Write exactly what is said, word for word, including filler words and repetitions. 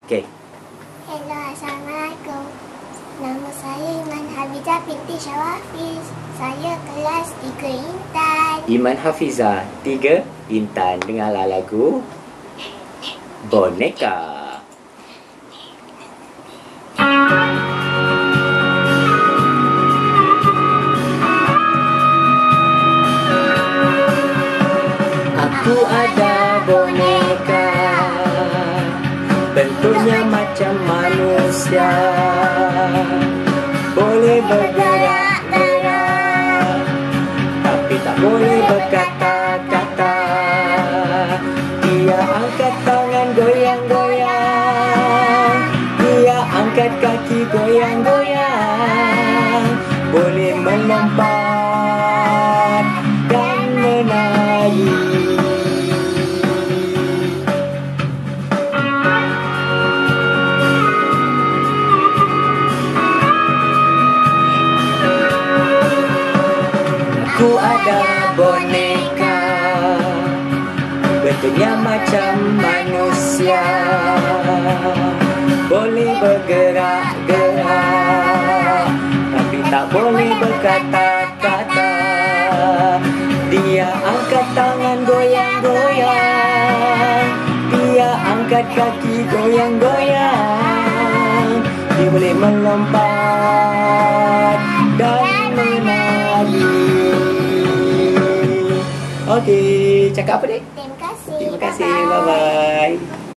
Okey. Hello, Assalamualaikum. Nama saya Iman Hafizah binti Syawafiz. Saya kelas tiga Intan. Iman Hafizah tiga Intan. Dengarlah lagu Boneka. Aku ada boneka, bentuknya macam manusia, boleh bergerak-gerak, tapi tak boleh berkata-kata. Dia angkat tangan goyang-goyang, dia angkat kaki goyang-goyang, boleh melompat dan menari. Aku ada boneka, bentuknya macam manusia, boleh bergerak-gerak, tapi tak boleh berkata-kata. Dia angkat tangan goyang-goyang, dia angkat kaki goyang-goyang, dia boleh melompat dan menari. Okey, cakap apa, Dek? Terima kasih. Terima kasih. Bye-bye. Bye-bye.